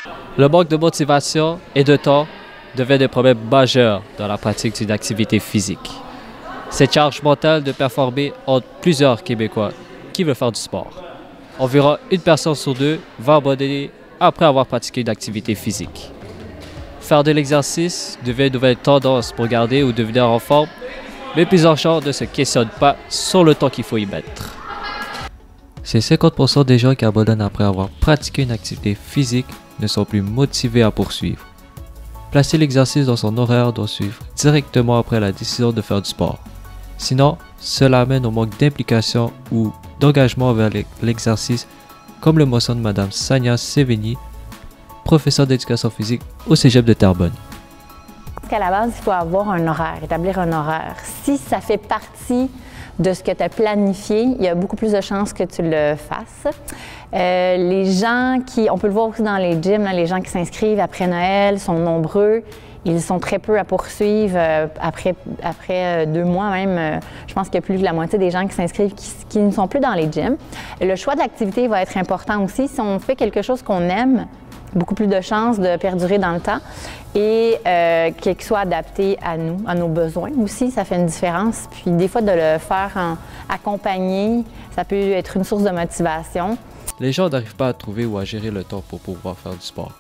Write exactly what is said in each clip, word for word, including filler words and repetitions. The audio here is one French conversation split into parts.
Le manque de motivation et de temps devient des problèmes majeurs dans la pratique d'une activité physique. Cette charge mentale de performer entre plusieurs Québécois qui veulent faire du sport. Environ une personne sur deux va abandonner après avoir pratiqué une activité physique. Faire de l'exercice devient une nouvelle tendance pour garder ou devenir en forme, mais plusieurs gens ne se questionnent pas sur le temps qu'il faut y mettre. C'est cinquante pour cent des gens qui abandonnent après avoir pratiqué une activité physique ne sont plus motivés à poursuivre. Placer l'exercice dans son horaire doit suivre directement après la décision de faire du sport. Sinon, cela amène au manque d'implication ou d'engagement vers l'exercice, comme le mentionne Mme Sania Sevigny, professeure d'éducation physique au Cégep de Terrebonne. À la base, il faut avoir un horaire, établir un horaire. Si ça fait partie de ce que tu as planifié, il y a beaucoup plus de chances que tu le fasses. Euh, les gens qui, on peut le voir aussi dans les gyms, là, les gens qui s'inscrivent après Noël sont nombreux. Ils sont très peu à poursuivre euh, après, après euh, deux mois même. Euh, je pense qu'il y a plus de la moitié des gens qui s'inscrivent qui, qui ne sont plus dans les gyms. Le choix d'activité va être important aussi. Si on fait quelque chose qu'on aime, beaucoup plus de chances de perdurer dans le temps et euh, qu'il soit adapté à nous, à nos besoins aussi, ça fait une différence. Puis des fois, de le faire en accompagné, ça peut être une source de motivation. Les gens n'arrivent pas à trouver ou à gérer le temps pour pouvoir faire du sport.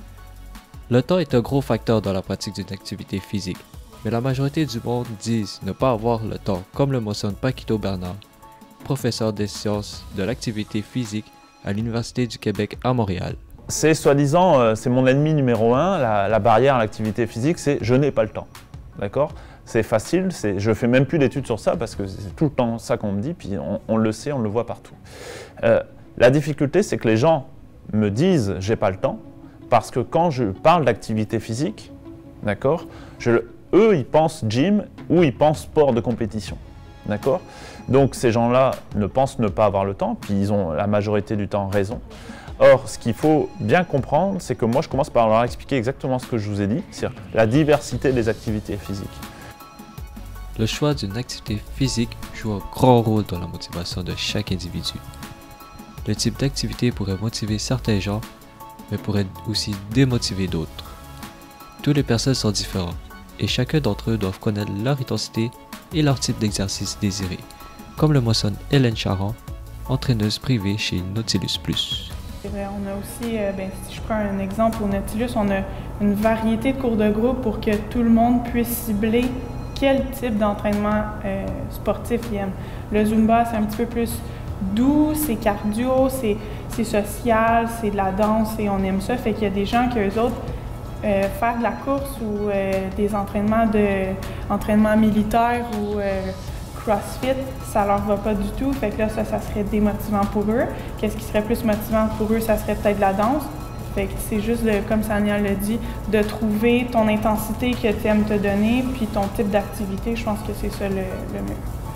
Le temps est un gros facteur dans la pratique d'une activité physique, mais la majorité du monde disent ne pas avoir le temps, comme le mentionne Paquito Bernard, professeur des sciences de l'activité physique à l'Université du Québec à Montréal. C'est soi-disant, euh, c'est mon ennemi numéro un, la, la barrière à l'activité physique, c'est je n'ai pas le temps. D'accord? C'est facile, je ne fais même plus d'études sur ça parce que c'est tout le temps ça qu'on me dit, puis on, on le sait, on le voit partout. Euh, la difficulté, c'est que les gens me disent j'ai pas le temps parce que quand je parle d'activité physique, d'accord, eux ils pensent gym ou ils pensent sport de compétition. D'accord? Donc ces gens-là ne pensent ne pas avoir le temps, puis ils ont la majorité du temps raison. Or, ce qu'il faut bien comprendre, c'est que moi, je commence par leur expliquer exactement ce que je vous ai dit, c'est-à-dire la diversité des activités physiques. Le choix d'une activité physique joue un grand rôle dans la motivation de chaque individu. Le type d'activité pourrait motiver certains gens, mais pourrait aussi démotiver d'autres. Toutes les personnes sont différentes, et chacun d'entre eux doivent connaître leur intensité et leur type d'exercice désiré, comme le mentionne Hélène Charon, entraîneuse privée chez Nautilus Plus. C'est vrai, on a aussi, euh, ben, si je prends un exemple au Nautilus, on a une variété de cours de groupe pour que tout le monde puisse cibler quel type d'entraînement euh, sportif il aime. Le Zumba, c'est un petit peu plus doux, c'est cardio, c'est social, c'est de la danse et on aime ça. Fait qu'il y a des gens qui, eux autres, euh, faire de la course ou euh, des entraînements de entraînement militaire ou euh, CrossFit, ça leur va pas du tout. Fait que là, ça, ça serait démotivant pour eux. Qu'est-ce qui serait plus motivant pour eux? Ça serait peut-être de la danse. Fait que c'est juste, de, comme Sania l'a dit, de trouver ton intensité que tu aimes te donner, puis ton type d'activité. Je pense que c'est ça le, le mieux.